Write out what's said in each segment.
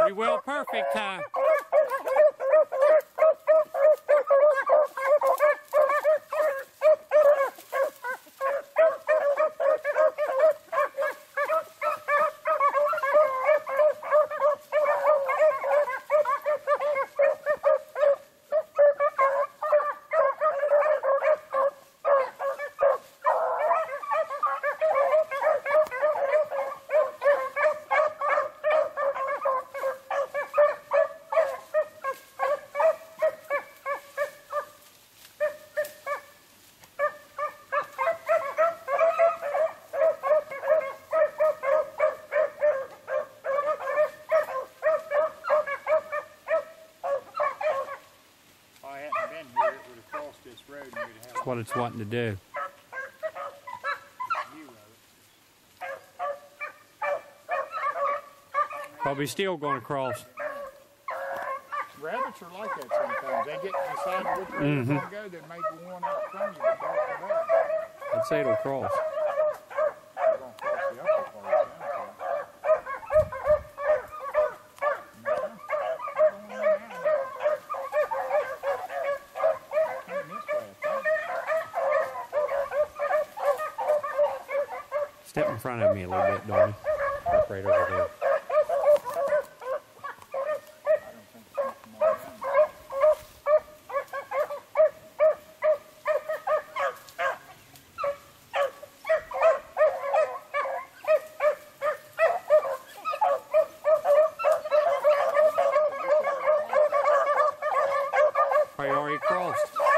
Pretty well perfect, huh? That's what it's wanting to do. Probably still going across. Rabbits are like that sometimes. They get decided which way they're going to go. They may go one out from you, but after that, I'd say it'll cross. they're going to cross the upper part. Step in front of me a little bit, Donnie. Step right over there. Are you already crossed?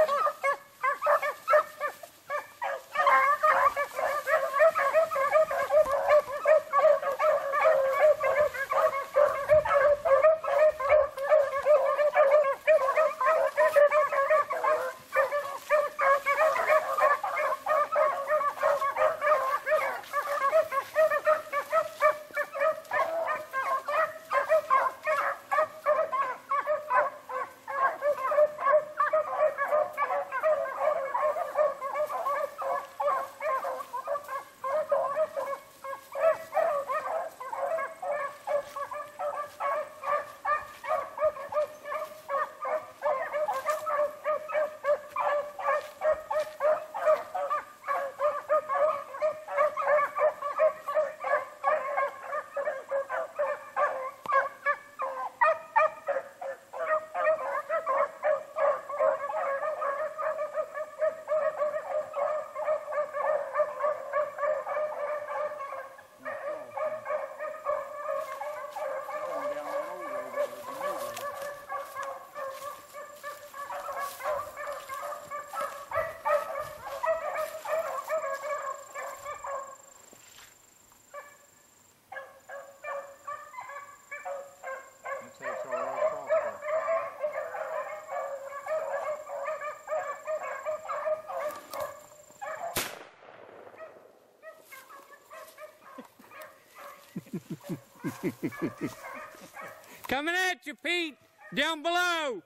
Coming at you, Pete, down below.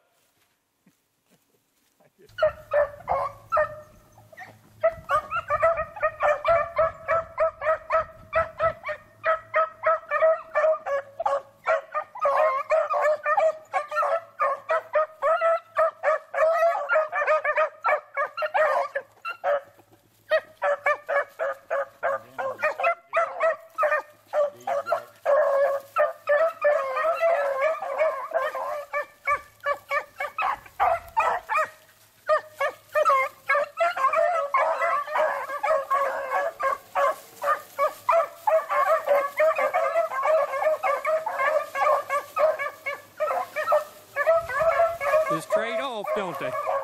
Just trade off, don't they?